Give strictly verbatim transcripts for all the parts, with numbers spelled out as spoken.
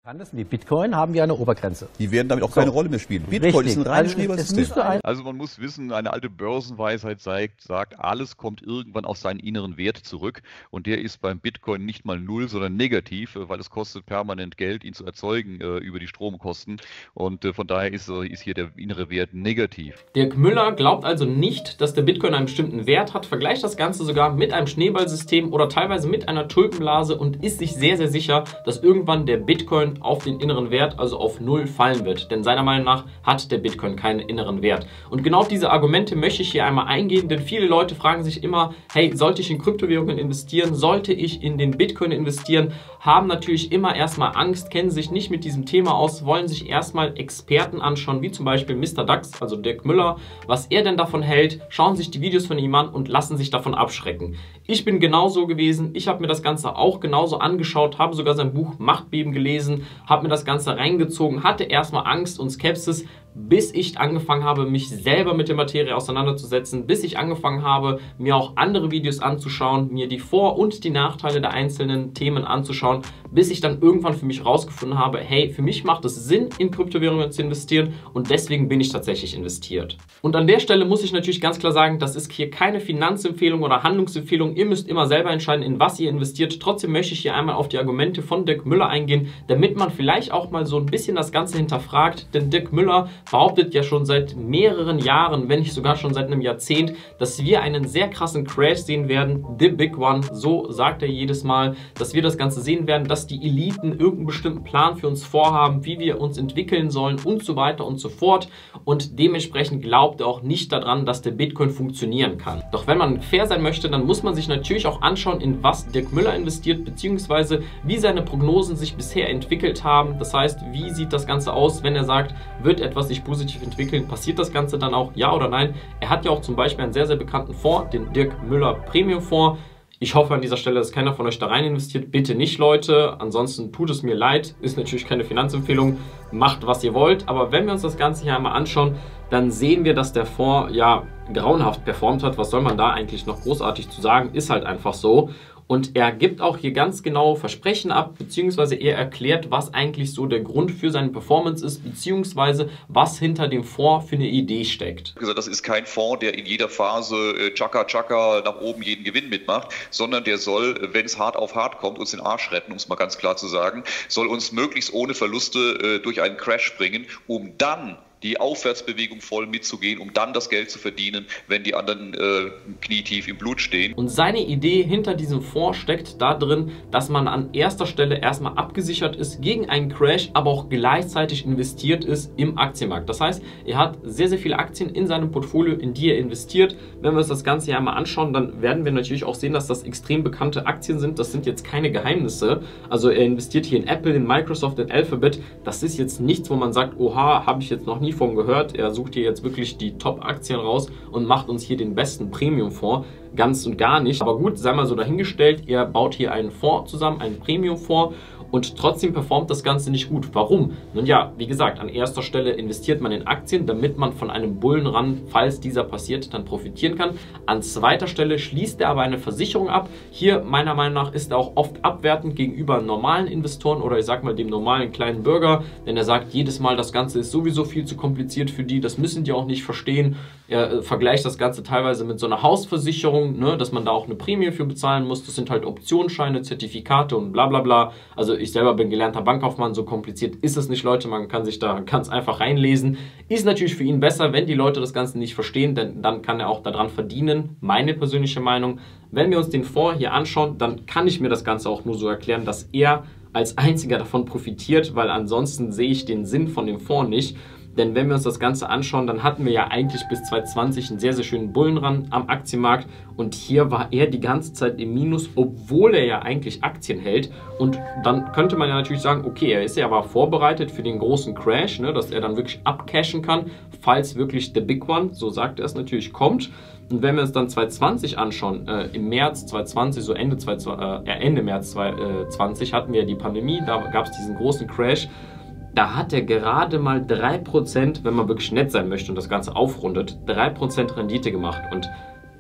Die Bitcoin haben ja eine Obergrenze. Die werden damit auch keine so. Rolle mehr spielen. Bitcoin Richtig. ist ein reines also Schneeballsystem. Ein also man muss wissen, eine alte Börsenweisheit sagt, sagt, alles kommt irgendwann auf seinen inneren Wert zurück. Und der ist beim Bitcoin nicht mal null, sondern negativ, weil es kostet permanent Geld, ihn zu erzeugen äh, über die Stromkosten. Und äh, von daher ist, äh, ist hier der innere Wert negativ. Dirk Müller glaubt also nicht, dass der Bitcoin einen bestimmten Wert hat, vergleicht das Ganze sogar mit einem Schneeballsystem oder teilweise mit einer Tulpenblase und ist sich sehr, sehr sicher, dass irgendwann der Bitcoin auf den inneren Wert, also auf null, fallen wird. Denn seiner Meinung nach hat der Bitcoin keinen inneren Wert. Und genau auf diese Argumente möchte ich hier einmal eingehen, denn viele Leute fragen sich immer, hey, sollte ich in Kryptowährungen investieren? Sollte ich in den Bitcoin investieren? Haben natürlich immer erstmal Angst, kennen sich nicht mit diesem Thema aus, wollen sich erstmal Experten anschauen, wie zum Beispiel Mister Dax, also Dirk Müller, was er denn davon hält, schauen sich die Videos von ihm an und lassen sich davon abschrecken. Ich bin genauso gewesen, ich habe mir das Ganze auch genauso angeschaut, habe sogar sein Buch Machtbeben gelesen, habe mir das Ganze reingezogen, hatte erstmal Angst und Skepsis, bis ich angefangen habe, mich selber mit der Materie auseinanderzusetzen, bis ich angefangen habe, mir auch andere Videos anzuschauen, mir die Vor- und die Nachteile der einzelnen Themen anzuschauen, bis ich dann irgendwann für mich rausgefunden habe, hey, für mich macht es Sinn, in Kryptowährungen zu investieren und deswegen bin ich tatsächlich investiert. Und an der Stelle muss ich natürlich ganz klar sagen, das ist hier keine Finanzempfehlung oder Handlungsempfehlung, ihr müsst immer selber entscheiden, in was ihr investiert. Trotzdem möchte ich hier einmal auf die Argumente von Dirk Müller eingehen, damit man vielleicht auch mal so ein bisschen das Ganze hinterfragt, denn Dirk Müller behauptet ja schon seit mehreren Jahren, wenn nicht sogar schon seit einem Jahrzehnt, dass wir einen sehr krassen Crash sehen werden, the big one, so sagt er jedes Mal, dass wir das Ganze sehen werden, dass die Eliten irgendeinen bestimmten Plan für uns vorhaben, wie wir uns entwickeln sollen und so weiter und so fort und dementsprechend glaubt er auch nicht daran, dass der Bitcoin funktionieren kann. Doch wenn man fair sein möchte, dann muss man sich natürlich auch anschauen, in was Dirk Müller investiert, beziehungsweise wie seine Prognosen sich bisher entwickelt haben. Das heißt, wie sieht das Ganze aus, wenn er sagt, wird etwas sich positiv entwickeln, passiert das Ganze dann auch, ja oder nein? Er hat ja auch zum Beispiel einen sehr, sehr bekannten Fonds, den Dirk Müller Premium Fonds. Ich hoffe an dieser Stelle, dass keiner von euch da rein investiert. Bitte nicht, Leute. Ansonsten tut es mir leid. Ist natürlich keine Finanzempfehlung. Macht, was ihr wollt. Aber wenn wir uns das Ganze hier einmal anschauen, dann sehen wir, dass der Fonds ja grauenhaft performt hat. Was soll man da eigentlich noch großartig zu sagen? Ist halt einfach so. Und er gibt auch hier ganz genau Versprechen ab, beziehungsweise er erklärt, was eigentlich so der Grund für seine Performance ist, beziehungsweise was hinter dem Fonds für eine Idee steckt. Das ist kein Fonds, der in jeder Phase äh, tschakka tschakka nach oben jeden Gewinn mitmacht, sondern der soll, wenn es hart auf hart kommt, uns den Arsch retten, um es mal ganz klar zu sagen, soll uns möglichst ohne Verluste äh, durch einen Crash bringen, um dann die Aufwärtsbewegung voll mitzugehen, um dann das Geld zu verdienen, wenn die anderen äh, knietief im Blut stehen. Und seine Idee hinter diesem Fonds steckt da drin, dass man an erster Stelle erstmal abgesichert ist gegen einen Crash, aber auch gleichzeitig investiert ist im Aktienmarkt. Das heißt, er hat sehr, sehr viele Aktien in seinem Portfolio, in die er investiert. Wenn wir uns das Ganze hier einmal anschauen, dann werden wir natürlich auch sehen, dass das extrem bekannte Aktien sind. Das sind jetzt keine Geheimnisse. Also er investiert hier in Apple, in Microsoft, in Alphabet. Das ist jetzt nichts, wo man sagt, oha, habe ich jetzt noch nie von gehört. Er sucht hier jetzt wirklich die Top-Aktien raus und macht uns hier den besten Premium-Fonds. Ganz und gar nicht. Aber gut, sei mal so dahingestellt, er baut hier einen Fonds zusammen, einen Premium-Fonds. Und trotzdem performt das Ganze nicht gut. Warum? Nun ja, wie gesagt, an erster Stelle investiert man in Aktien, damit man von einem Bullenrun, falls dieser passiert, dann profitieren kann. An zweiter Stelle schließt er aber eine Versicherung ab. Hier, meiner Meinung nach, ist er auch oft abwertend gegenüber normalen Investoren oder ich sag mal dem normalen kleinen Bürger, denn er sagt jedes Mal, das Ganze ist sowieso viel zu kompliziert für die, das müssen die auch nicht verstehen. Er äh, vergleicht das Ganze teilweise mit so einer Hausversicherung, ne, dass man da auch eine Prämie für bezahlen muss. Das sind halt Optionsscheine, Zertifikate und bla bla bla. Also ich selber bin gelernter Bankkaufmann, so kompliziert ist es nicht, Leute. Man kann sich da ganz einfach reinlesen. Ist natürlich für ihn besser, wenn die Leute das Ganze nicht verstehen, denn dann kann er auch daran verdienen. Meine persönliche Meinung. Wenn wir uns den Fonds hier anschauen, dann kann ich mir das Ganze auch nur so erklären, dass er als einziger davon profitiert, weil ansonsten sehe ich den Sinn von dem Fonds nicht. Denn wenn wir uns das Ganze anschauen, dann hatten wir ja eigentlich bis zwanzig zwanzig einen sehr, sehr schönen Bullenrun am Aktienmarkt. Und hier war er die ganze Zeit im Minus, obwohl er ja eigentlich Aktien hält. Und dann könnte man ja natürlich sagen, okay, er ist ja aber vorbereitet für den großen Crash, ne, dass er dann wirklich abcashen kann, falls wirklich the big one, so sagt er es natürlich, kommt. Und wenn wir uns dann zwanzig zwanzig anschauen, äh, im März zwanzig zwanzig, so Ende, äh, Ende März zwanzig zwanzig hatten wir die Pandemie, da gab es diesen großen Crash. Da hat er gerade mal drei Prozent, wenn man wirklich nett sein möchte und das Ganze aufrundet, drei Prozent Rendite gemacht. Und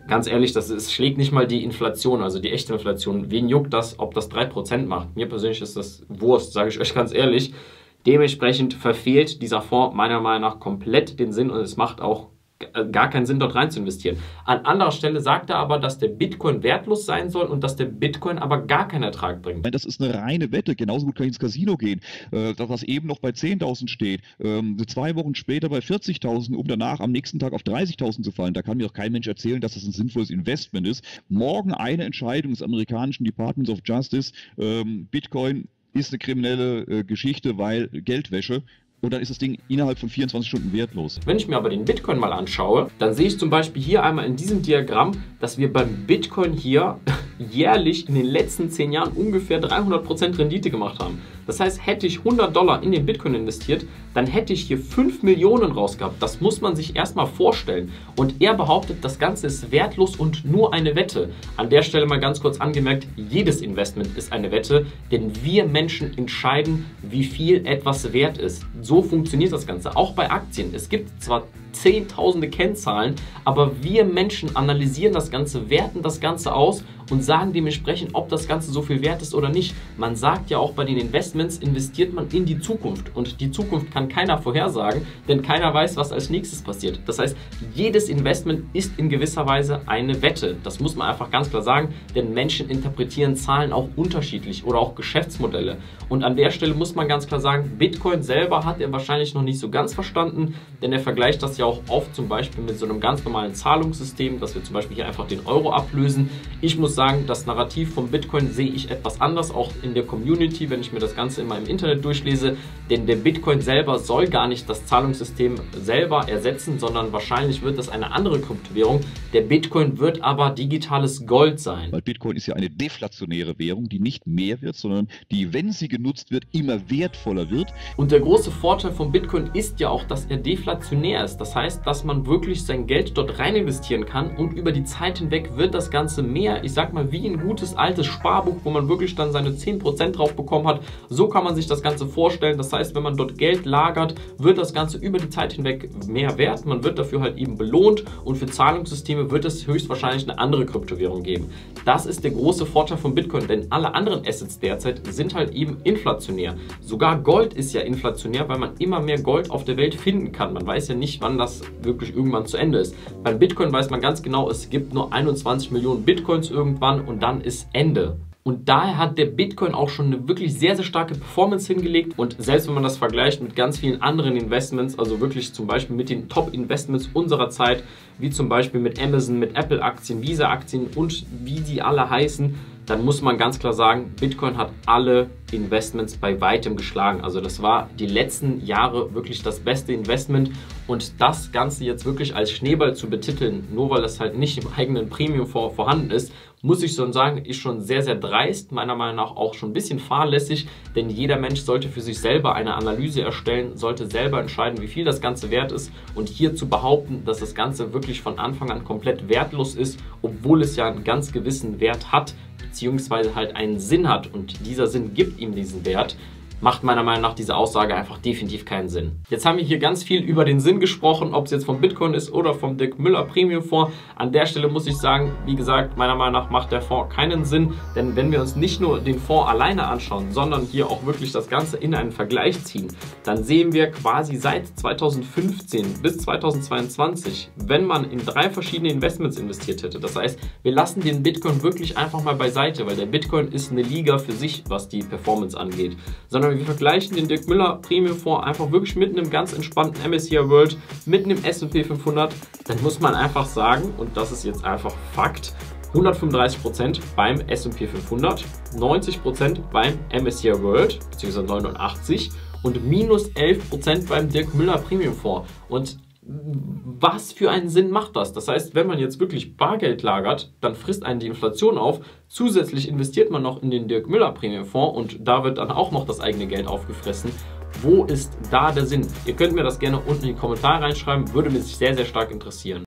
Ganz ehrlich, das ist, schlägt nicht mal die Inflation, also die echte Inflation. Wen juckt das, ob das drei Prozent macht? Mir persönlich ist das Wurst, sage ich euch ganz ehrlich. Dementsprechend verfehlt dieser Fonds meiner Meinung nach komplett den Sinn und es macht auch gar keinen Sinn, dort rein zu investieren. An anderer Stelle sagt er aber, dass der Bitcoin wertlos sein soll und dass der Bitcoin aber gar keinen Ertrag bringt. Das ist eine reine Wette. Genauso gut kann ich ins Casino gehen. Das, was eben noch bei zehntausend steht, zwei Wochen später bei vierzigtausend, um danach am nächsten Tag auf dreißigtausend zu fallen. Da kann mir auch kein Mensch erzählen, dass das ein sinnvolles Investment ist. Morgen eine Entscheidung des amerikanischen Departments of Justice. Bitcoin ist eine kriminelle äh, Geschichte, weil Geldwäsche. Und dann ist das Ding innerhalb von vierundzwanzig Stunden wertlos. Wenn ich mir aber den Bitcoin mal anschaue, dann sehe ich zum Beispiel hier einmal in diesem Diagramm, dass wir beim Bitcoin hier jährlich in den letzten zehn Jahren ungefähr dreihundert Prozent Rendite gemacht haben. Das heißt, hätte ich hundert Dollar in den Bitcoin investiert, dann hätte ich hier fünf Millionen rausgehabt. Das muss man sich erstmal vorstellen. Und er behauptet, das Ganze ist wertlos und nur eine Wette. An der Stelle mal ganz kurz angemerkt, jedes Investment ist eine Wette, denn wir Menschen entscheiden, wie viel etwas wert ist. So funktioniert das Ganze, auch bei Aktien. Es gibt zwar zehntausende Kennzahlen, aber wir Menschen analysieren das Ganze, werten das Ganze aus und sagen dementsprechend, ob das Ganze so viel wert ist oder nicht. Man sagt ja auch, bei den Investments investiert man in die Zukunft und die Zukunft kann keiner vorhersagen, denn keiner weiß, was als nächstes passiert. Das heißt, jedes Investment ist in gewisser Weise eine Wette. Das muss man einfach ganz klar sagen, denn Menschen interpretieren Zahlen auch unterschiedlich oder auch Geschäftsmodelle. Und an der Stelle muss man ganz klar sagen, Bitcoin selber hat er wahrscheinlich noch nicht so ganz verstanden, denn er vergleicht das ja auch oft zum Beispiel mit so einem ganz normalen Zahlungssystem, dass wir zum Beispiel hier einfach den Euro ablösen. Ich muss sagen, das Narrativ vom Bitcoin sehe ich etwas anders, auch in der Community, wenn ich mir das Ganze immer im Internet durchlese, denn der Bitcoin selber soll gar nicht das Zahlungssystem selber ersetzen, sondern wahrscheinlich wird das eine andere Kryptowährung. Der Bitcoin wird aber digitales Gold sein. Weil Bitcoin ist ja eine deflationäre Währung, die nicht mehr wird, sondern die, wenn sie genutzt wird, immer wertvoller wird. Und der große Vorteil von Bitcoin ist ja auch, dass er deflationär ist. Das heißt, dass man wirklich sein Geld dort rein investieren kann und über die Zeit hinweg wird das Ganze mehr, ich sag mal, wie ein gutes altes Sparbuch, wo man wirklich dann seine zehn Prozent drauf bekommen hat. So kann man sich das Ganze vorstellen. Das heißt, wenn man dort Geld lagert, wird das Ganze über die Zeit hinweg mehr wert. Man wird dafür halt eben belohnt und für Zahlungssysteme wird es höchstwahrscheinlich eine andere Kryptowährung geben. Das ist der große Vorteil von Bitcoin, denn alle anderen Assets derzeit sind halt eben inflationär. Sogar Gold ist ja inflationär, weil man immer mehr Gold auf der Welt finden kann. Man weiß ja nicht, wann das wirklich irgendwann zu Ende ist. Beim Bitcoin weiß man ganz genau, es gibt nur einundzwanzig Millionen Bitcoins irgendwann und dann ist Ende. Und daher hat der Bitcoin auch schon eine wirklich sehr, sehr starke Performance hingelegt. Und selbst wenn man das vergleicht mit ganz vielen anderen Investments, also wirklich zum Beispiel mit den Top-Investments unserer Zeit, wie zum Beispiel mit Amazon, mit Apple-Aktien, Visa-Aktien und wie die alle heißen, dann muss man ganz klar sagen, Bitcoin hat alle Investments bei weitem geschlagen. Also das war die letzten Jahre wirklich das beste Investment und das Ganze jetzt wirklich als Schneeball zu betiteln, nur weil das halt nicht im eigenen Premium-Fonds vorhanden ist, muss ich schon sagen, ist schon sehr, sehr dreist, meiner Meinung nach auch schon ein bisschen fahrlässig, denn jeder Mensch sollte für sich selber eine Analyse erstellen, sollte selber entscheiden, wie viel das Ganze wert ist und hier zu behaupten, dass das Ganze wirklich von Anfang an komplett wertlos ist, obwohl es ja einen ganz gewissen Wert hat, beziehungsweise halt einen Sinn hat und dieser Sinn gibt ihm diesen Wert, macht meiner Meinung nach diese Aussage einfach definitiv keinen Sinn. Jetzt haben wir hier ganz viel über den Sinn gesprochen, ob es jetzt vom Bitcoin ist oder vom Dirk Müller Premium Fonds. An der Stelle muss ich sagen, wie gesagt, meiner Meinung nach macht der Fonds keinen Sinn, denn wenn wir uns nicht nur den Fonds alleine anschauen, sondern hier auch wirklich das Ganze in einen Vergleich ziehen, dann sehen wir quasi seit zweitausendfünfzehn bis zweitausendzweiundzwanzig, wenn man in drei verschiedene Investments investiert hätte. Das heißt, wir lassen den Bitcoin wirklich einfach mal beiseite, weil der Bitcoin ist eine Liga für sich, was die Performance angeht, sondern wir vergleichen den Dirk Müller Premium Fonds einfach wirklich mit einem ganz entspannten M S C I World, mit einem S und P fünfhundert, dann muss man einfach sagen, und das ist jetzt einfach Fakt, hundertfünfunddreißig Prozent beim S und P fünfhundert, neunzig Prozent beim M S C I World, beziehungsweise neunundachtzig und minus elf Prozent beim Dirk Müller Premium Fonds. Und was für einen Sinn macht das? Das heißt, wenn man jetzt wirklich Bargeld lagert, dann frisst einen die Inflation auf. Zusätzlich investiert man noch in den Dirk Müller Premium Fonds und da wird dann auch noch das eigene Geld aufgefressen. Wo ist da der Sinn? Ihr könnt mir das gerne unten in die Kommentare reinschreiben, würde mich sehr, sehr stark interessieren.